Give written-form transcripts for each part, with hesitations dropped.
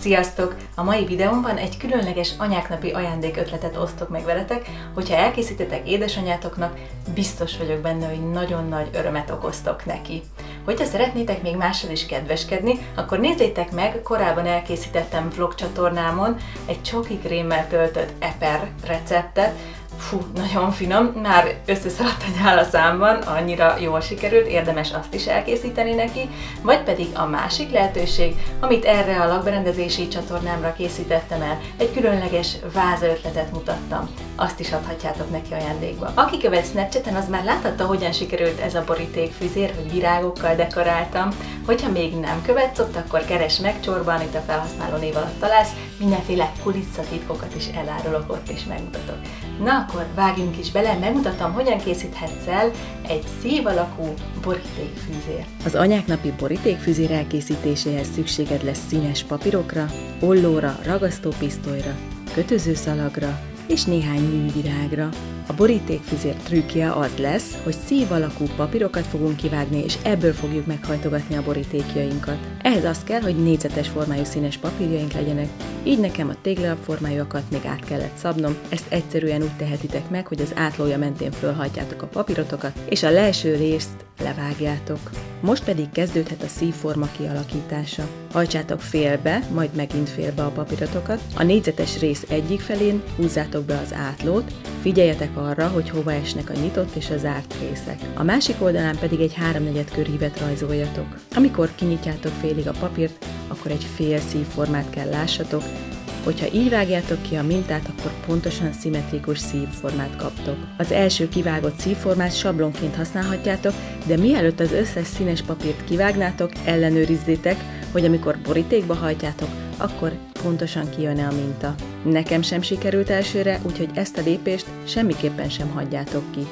Sziasztok! A mai videómban egy különleges anyáknapi ajándékötletet osztok meg veletek, hogyha elkészítetek édesanyátoknak, biztos vagyok benne, hogy nagyon nagy örömet okoztok neki. Hogyha szeretnétek még mással is kedveskedni, akkor nézzétek meg, korábban elkészítettem vlog csatornámon egy csoki krémmel töltött eper receptet. Fú, nagyon finom, már összeszaladt a nyál a számban, annyira jól sikerült, érdemes azt is elkészíteni neki, vagy pedig a másik lehetőség, amit erre a lakberendezési csatornámra készítettem el, egy különleges vázaötletet mutattam, azt is adhatjátok neki ajándékba. Aki követ Snapchaten, az már láthatta, hogyan sikerült ez a borítékfüzér, hogy virágokkal dekoráltam. Hogyha még nem követsz ott, akkor keresd meg, Csorba Anita felhasználó név alatt találsz, mindenféle kulisszatitkokat is elárulok ott és megmutatok. Na akkor vágjunk is bele, megmutatom, hogyan készíthetsz el egy szív alakú borítékfűzért. Az anyáknapi borítékfűzér elkészítéséhez szükséged lesz színes papírokra, ollóra, ragasztópisztolyra, kötözőszalagra és néhány művirágra. A borítékfüzér trükkje az lesz, hogy szív alakú papírokat fogunk kivágni, és ebből fogjuk meghajtogatni a borítékjainkat. Ehhez az kell, hogy négyzetes formájú színes papírjaink legyenek, így nekem a téglalapformájúakat még át kellett szabnom. Ezt egyszerűen úgy tehetitek meg, hogy az átlója mentén fölhajtjátok a papírotokat, és a leeső részt levágjátok. Most pedig kezdődhet a szívforma kialakítása. Hajtsátok félbe, majd megint félbe a papírotokat. A négyzetes rész egyik felén húzzátok be az átlót, figyeljetek arra, hogy hova esnek a nyitott és a zárt részek. A másik oldalán pedig egy 3/4 körhívet rajzoljatok. Amikor kinyitjátok félig a papírt, akkor egy fél szívformát kell lássatok. Hogyha így vágjátok ki a mintát, akkor pontosan szimmetrikus szívformát kaptok. Az első kivágott szívformát sablonként használhatjátok, de mielőtt az összes színes papírt kivágnátok, ellenőrizzétek, hogy amikor borítékba hajtjátok, akkor pontosan kijön-e a minta. Nekem sem sikerült elsőre, úgyhogy ezt a lépést semmiképpen sem hagyjátok ki.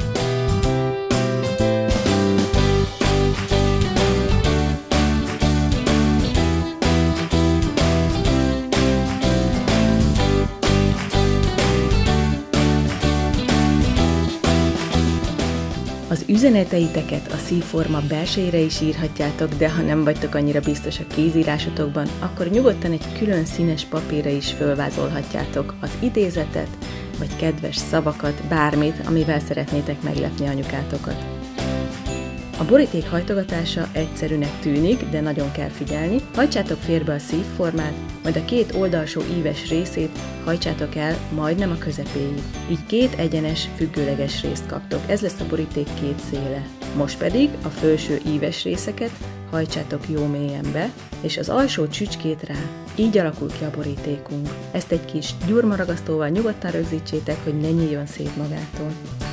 Az üzeneteiteket a szívforma belsejére is írhatjátok, de ha nem vagytok annyira biztos a kézírásotokban, akkor nyugodtan egy külön színes papírra is fölvázolhatjátok az idézetet, vagy kedves szavakat, bármit, amivel szeretnétek meglepni anyukátokat. A boríték hajtogatása egyszerűnek tűnik, de nagyon kell figyelni. Hajtsátok félbe a szívformát, majd a két oldalsó íves részét hajtsátok el majdnem a közepéig. Így két egyenes, függőleges részt kaptok. Ez lesz a boríték két széle. Most pedig a felső íves részeket hajtsátok jó mélyen be, és az alsó csücskét rá. Így alakul ki a borítékunk. Ezt egy kis gyurmaragasztóval nyugodtan rögzítsétek, hogy ne nyíljon szét magától.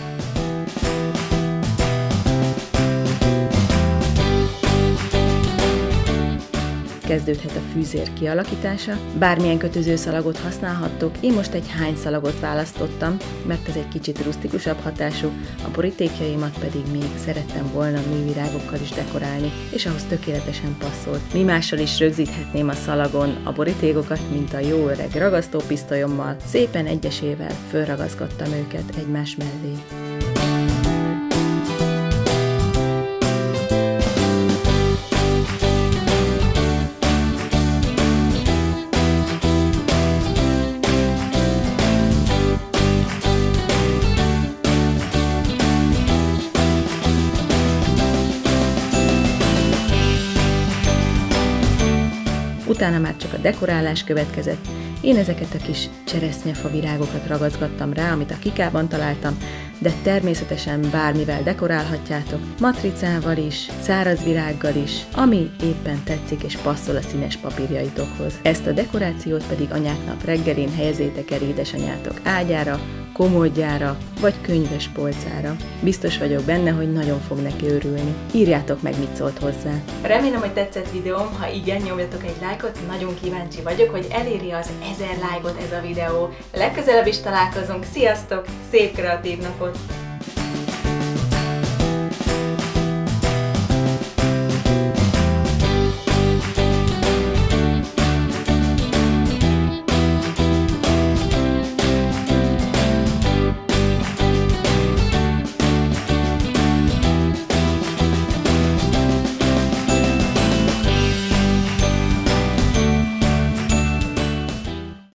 Kezdődhet a fűzér kialakítása. Bármilyen kötözőszalagot használhattok, én most egy hányszalagot választottam, mert ez egy kicsit rusztikusabb hatású, a borítékjaimat pedig még szerettem volna művirágokkal is dekorálni, és ahhoz tökéletesen passzolt. Mi mással is rögzíthetném a szalagon a borítékokat, mint a jó öreg ragasztópisztolyommal, szépen egyesével fölragaszkodtam őket egymás mellé. Utána már csak a dekorálás következett. Én ezeket a kis cseresznyefa virágokat ragaszgattam rá, amit a Kikában találtam, de természetesen bármivel dekorálhatjátok, matricával is, száraz virággal is, ami éppen tetszik és passzol a színes papírjaitokhoz. Ezt a dekorációt pedig anyáknap reggelén helyezzétek el édesanyátok ágyára, komódjára vagy könyves polcára. Biztos vagyok benne, hogy nagyon fog neki örülni. Írjátok meg, mit szólt hozzá. Remélem, hogy tetszett videóm, ha igen, nyomjatok egy lájkot, nagyon kíváncsi vagyok, hogy eléri az 1000 lájkot ez a videó. Legközelebb is találkozunk, sziasztok, szép kreatív napot!